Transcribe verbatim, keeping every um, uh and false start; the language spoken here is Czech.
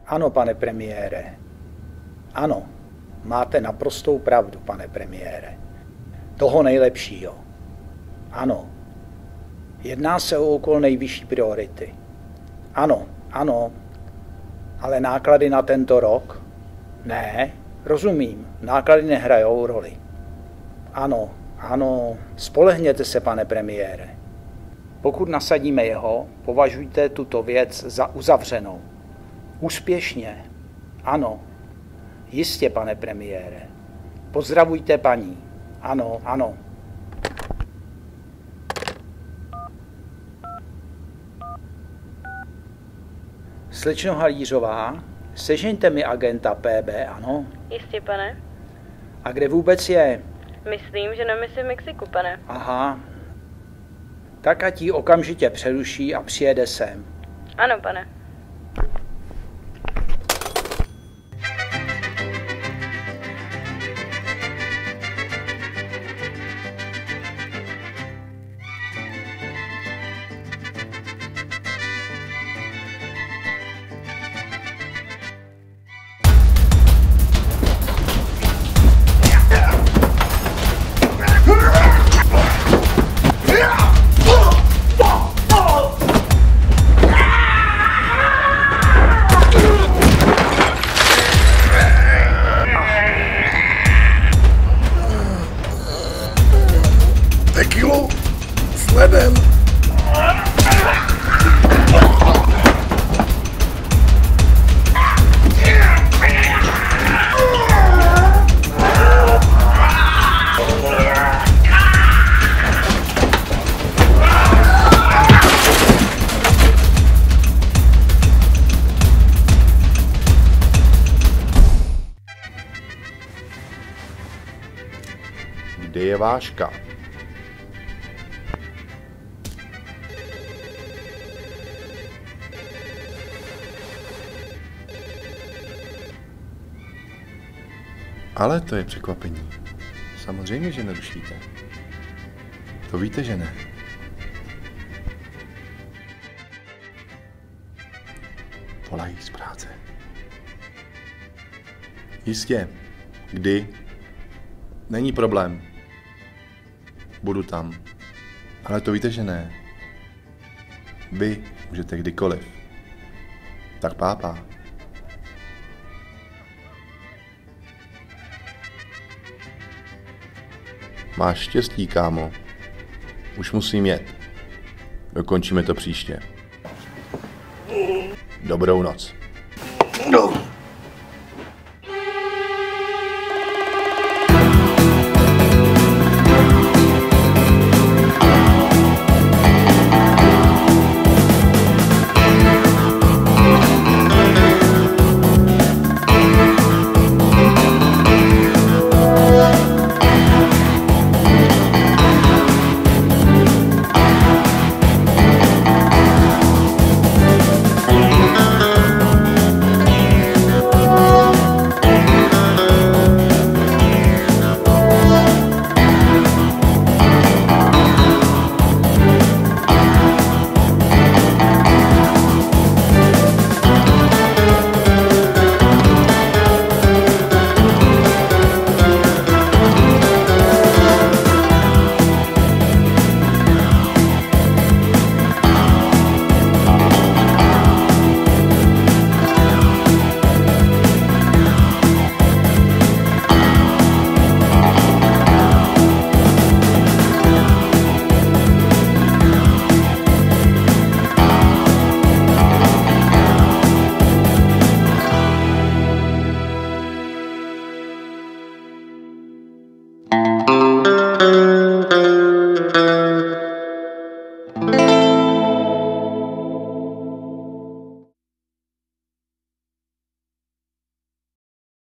Ano, pane premiére. Ano, máte naprostou pravdu, pane premiére. Toho nejlepšího. Ano. Jedná se o úkol nejvyšší priority. Ano, ano. Ale náklady na tento rok? Ne, rozumím, náklady nehrajou roli. Ano, ano, spolehněte se, pane premiére. Pokud nasadíme jeho, považujte tuto věc za uzavřenou. Úspěšně. Ano. Jistě, pane premiére. Pozdravujte paní. Ano, ano. Slečno Halířová, sežeňte mi agenta P B, ano? Jistě, pane. A kde vůbec je? Myslím, že na misi v Mexiku, pane. Aha. Tak ať ji okamžitě přeruší a přijede sem. Ano, pane. Kde je váška? Ale to je překvapení. Samozřejmě, že nerušíte. To víte, že ne. Volají z práce. Jistě. Kdy? Není problém. Budu tam. Ale to víte, že ne. Vy můžete kdykoliv. Tak pápa. Máš štěstí, kámo. Už musím jet. Dokončíme to příště. Dobrou noc. No.